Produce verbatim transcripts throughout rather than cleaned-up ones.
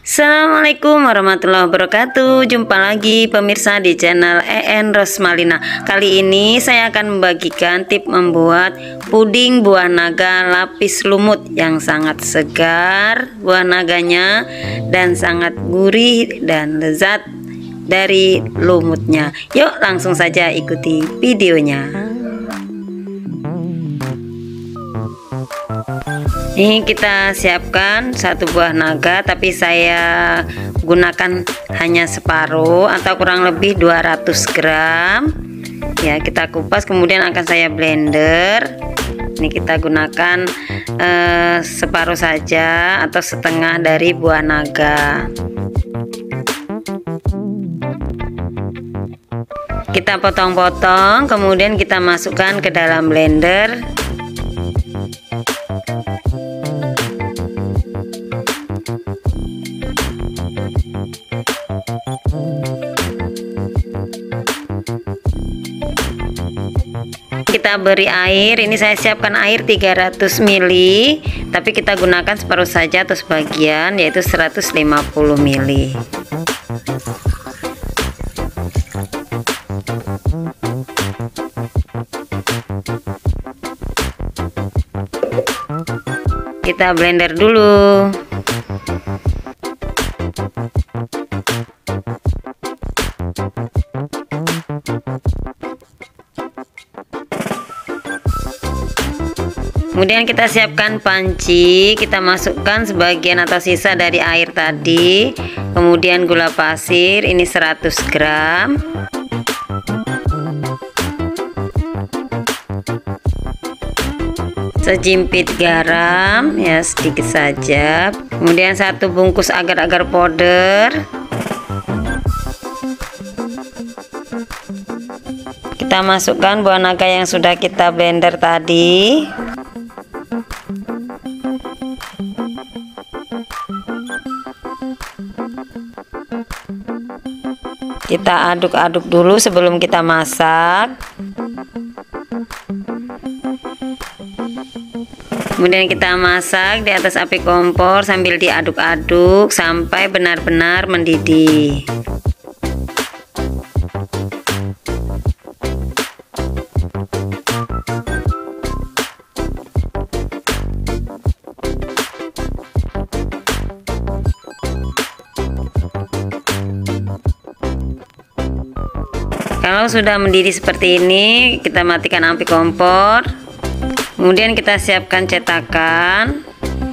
Assalamualaikum warahmatullahi wabarakatuh. Jumpa lagi pemirsa di channel E N Rosmalina. Kali ini saya akan membagikan tip membuat puding buah naga lapis lumut yang sangat segar buah naganya dan sangat gurih dan lezat dari lumutnya. Yuk langsung saja ikuti videonya. Ini kita siapkan satu buah naga, tapi saya gunakan hanya separuh atau kurang lebih dua ratus gram. Ya, kita kupas kemudian akan saya blender. Ini kita gunakan eh, separuh saja atau setengah dari buah naga. Kita potong-potong, kemudian kita masukkan ke dalam blender. Kita beri air, ini saya siapkan air tiga ratus mililiter, tapi kita gunakan separuh saja atau sebagian, yaitu seratus lima puluh mililiter. Kita blender dulu. Kemudian kita siapkan panci, kita masukkan sebagian atau sisa dari air tadi. Kemudian gula pasir, ini seratus gram. Sejimpit garam, ya sedikit saja. Kemudian satu bungkus agar-agar powder. Kita masukkan buah naga yang sudah kita blender tadi. Kita aduk-aduk dulu sebelum kita masak. Kemudian kita masak di atas api kompor sambil diaduk-aduk sampai benar-benar mendidih. Kalau sudah mendidih seperti ini, kita matikan api kompor. Kemudian kita siapkan cetakan.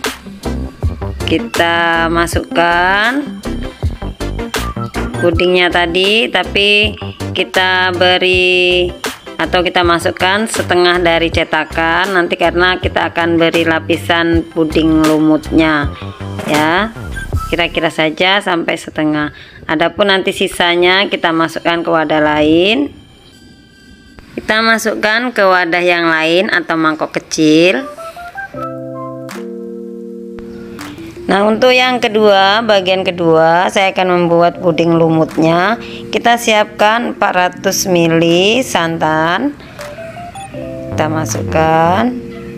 Kita masukkan pudingnya tadi, tapi kita beri atau kita masukkan setengah dari cetakan nanti, karena kita akan beri lapisan puding lumutnya, ya. Kira-kira saja sampai setengah. Adapun nanti sisanya kita masukkan ke wadah lain. Kita masukkan ke wadah yang lain atau mangkok kecil. Nah, untuk yang kedua, bagian kedua saya akan membuat puding lumutnya. Kita siapkan empat ratus mililiter santan. Kita masukkan.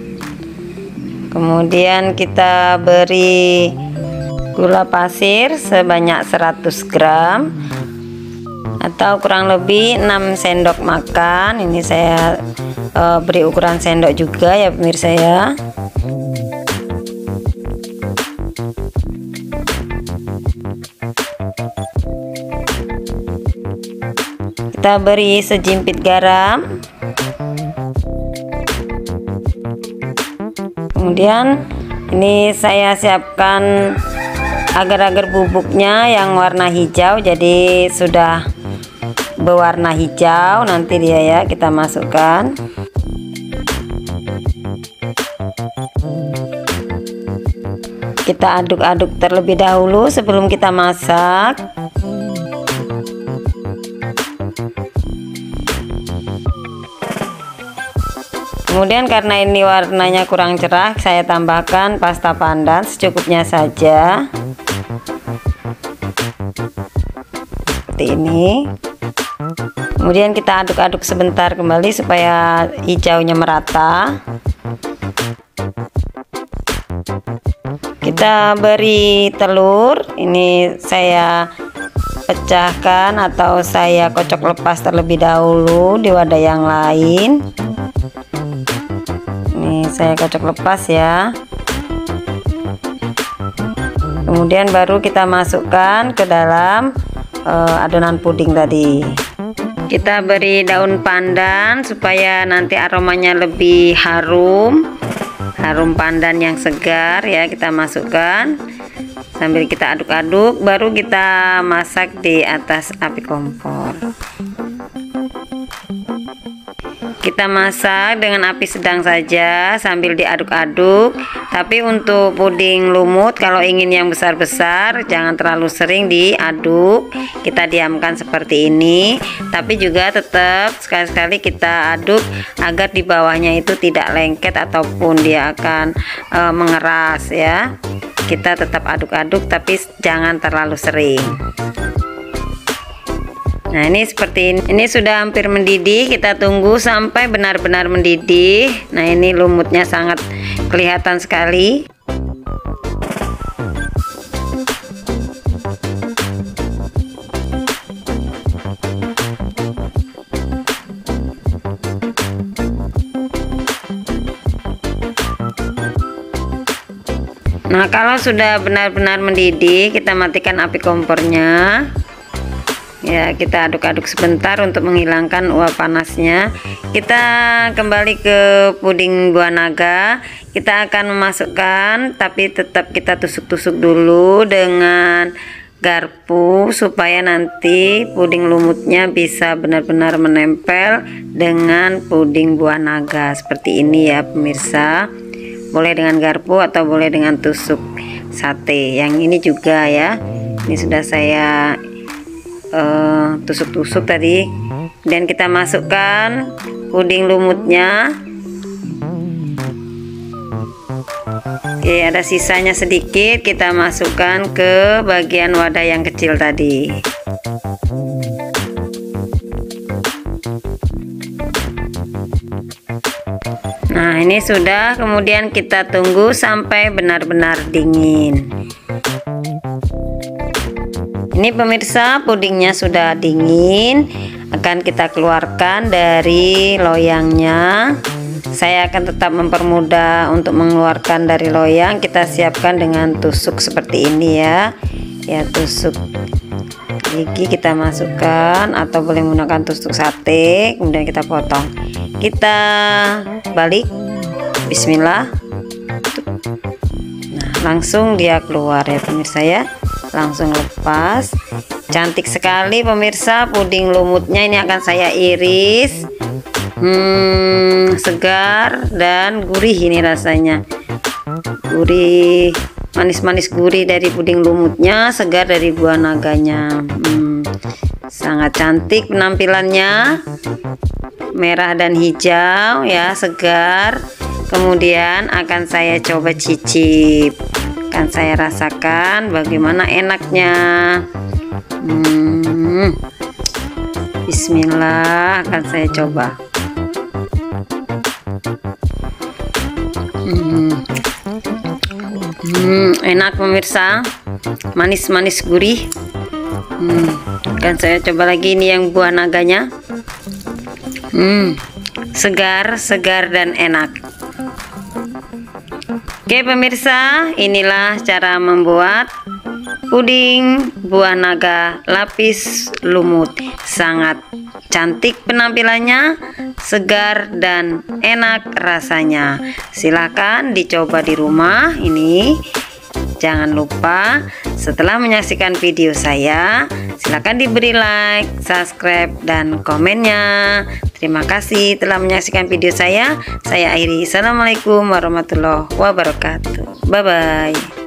Kemudian kita beri gula pasir sebanyak seratus gram atau kurang lebih enam sendok makan. Ini saya uh, beri ukuran sendok juga ya pemirsa ya. Kita beri sejimpit garam. Kemudian ini saya siapkan agar-agar bubuknya yang warna hijau, jadi sudah berwarna hijau nanti dia ya, kita masukkan. Kita aduk-aduk terlebih dahulu sebelum kita masak. Kemudian karena ini warnanya kurang cerah, saya tambahkan pasta pandan secukupnya saja. Seperti ini. Kemudian kita aduk-aduk sebentar kembali supaya hijaunya merata. Kita Kita beri telur, ini saya pecahkan atau saya kocok lepas terlebih dahulu di wadah yang lain. Ini saya kocok lepas ya. Kemudian baru kita masukkan ke dalam uh, adonan puding tadi. Kita beri daun pandan supaya nanti aromanya lebih harum. Harum pandan yang segar ya, kita masukkan sambil kita aduk-aduk, baru kita masak di atas api kompor. Kita masak dengan api sedang saja sambil diaduk-aduk. Tapi untuk puding lumut kalau ingin yang besar-besar jangan terlalu sering diaduk, kita diamkan seperti ini. Tapi juga tetap sekali-sekali kita aduk agar di bawahnya itu tidak lengket ataupun dia akan e, mengeras ya. Kita tetap aduk-aduk tapi jangan terlalu sering. Nah, ini seperti ini. Ini sudah hampir mendidih, kita tunggu sampai benar-benar mendidih. Nah, ini lumutnya sangat kelihatan sekali. Nah, kalau sudah benar-benar mendidih, kita matikan api kompornya. Ya, kita aduk-aduk sebentar untuk menghilangkan uap panasnya. Kita kembali ke puding buah naga. Kita akan memasukkan, tapi tetap kita tusuk-tusuk dulu dengan garpu supaya nanti puding lumutnya bisa benar-benar menempel dengan puding buah naga seperti ini ya pemirsa. Boleh dengan garpu atau boleh dengan tusuk sate. Yang ini juga ya. Ini sudah saya tusuk-tusuk uh, tadi, dan kita masukkan puding lumutnya. Oke, ada sisanya sedikit, kita masukkan ke bagian wadah yang kecil tadi. Nah, ini sudah, kemudian kita tunggu sampai benar-benar dingin. Ini pemirsa, pudingnya sudah dingin, akan kita keluarkan dari loyangnya. Saya akan tetap mempermudah untuk mengeluarkan dari loyang. Kita siapkan dengan tusuk seperti ini ya. Ya, tusuk gigi kita masukkan atau boleh menggunakan tusuk sate, kemudian kita potong. Kita balik. Bismillah. Nah, langsung dia keluar ya pemirsa ya. Langsung lepas. Cantik sekali pemirsa puding lumutnya. Ini akan saya iris. Hmm, segar dan gurih ini rasanya. Gurih, manis-manis gurih dari puding lumutnya, segar dari buah naganya. Hmm, sangat cantik penampilannya. Merah dan hijau ya, segar. Kemudian akan saya coba cicip. Akan saya rasakan bagaimana enaknya. hmm, Bismillah, akan saya coba. hmm. Hmm, enak pemirsa, manis-manis gurih. hmm. Akan saya coba lagi ini yang buah naganya. hmm. Segar, segar dan enak. Oke pemirsa, inilah cara membuat puding buah naga lapis lumut. Sangat cantik penampilannya, segar dan enak rasanya. Silahkan dicoba di rumah ini. Jangan lupa setelah menyaksikan video saya, silahkan diberi like, subscribe, dan komennya. Terima kasih telah menyaksikan video saya. Saya akhiri. Assalamualaikum warahmatullahi wabarakatuh. Bye bye.